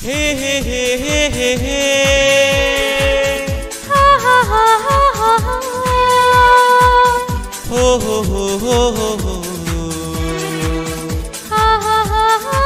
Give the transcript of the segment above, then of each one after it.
Hey hey hey hey hey hey. Ha ha ha ha ha ha. Ho ho ho ho ho ho. Ha ha ha ha.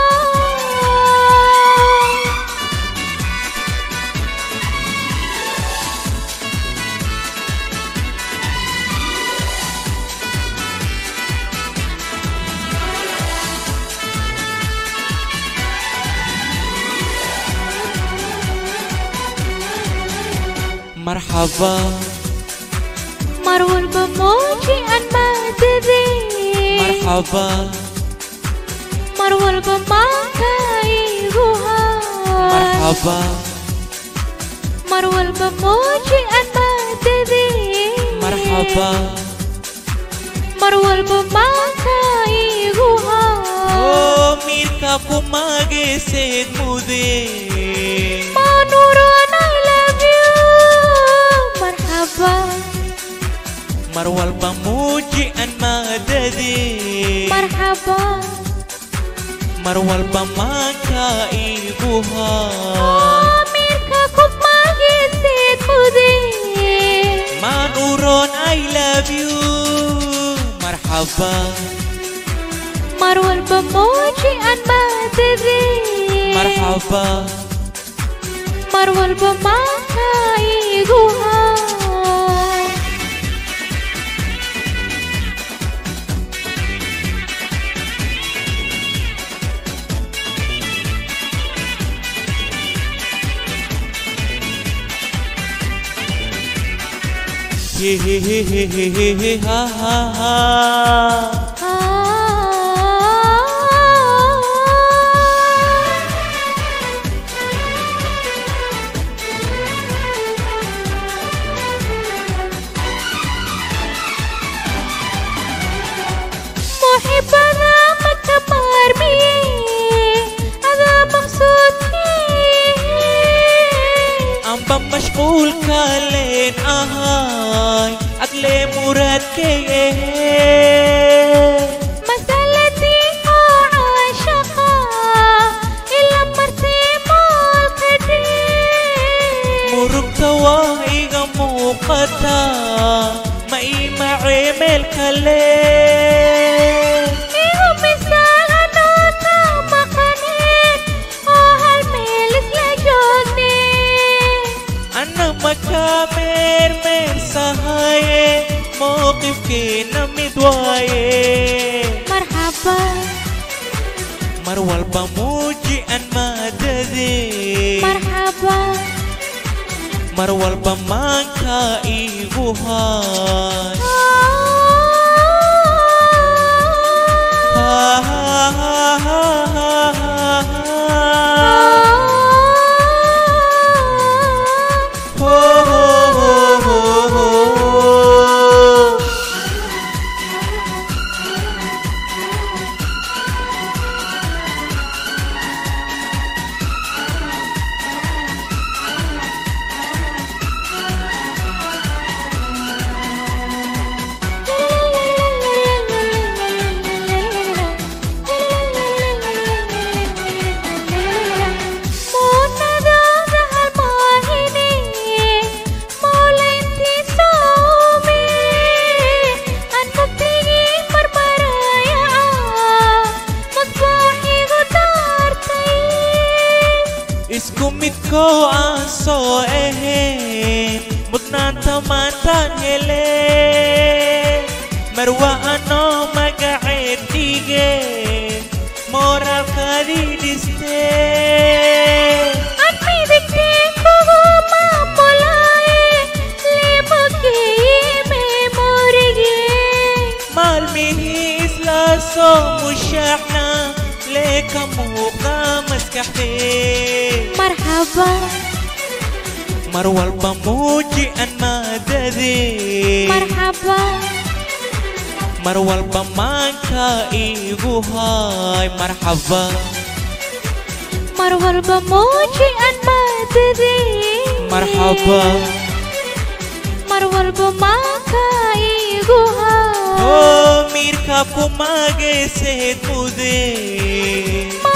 مرحبا مروى البموجي المدري مرحبا مروى البماكايبوها مرحبا مروى البموجي المدري مرحبا مروى البماكايبوها Oh mirka kumage sed mude Manurun I love you مرحبا Marwal pamuji an madadi مرحبا Marwal pamaka ibuha mirka kumage sed mude Manuron I love you Marhaba مروى البموجي المدري Marhaba مروى البماكايبوها He he he he he he he ha ha ha محبنا مكتمر بيه هذا مقصود Amba mashghul kalen ahay Agle murad ke مسألتي عاشقة إلا مرتي القديم Murug tawa iga muqata Mai ma'emel kale إيهم مساغنا تامقنين هالميلس لجوزني Ana makamer mer sahaye Mawqif kina midwaye مرحبا Marwal pamuji an madadi مرحبا Marwal pamangka ibuhan Ha ha ha ha ha ha Ho ho ho ho ho Iskumit ko ang so Mugnan tamantan hele Marwa ano mag-aitige Moral ka didiste Malmihis la so mushahna Leka muka maskahte مرحبا Marwal pamuji an madadi مرحبا Marwal pamangka ibuhay Marhaba مروى البموجي المدري Marhaba مروى البماكايبوها Oh mirka kumage sed mude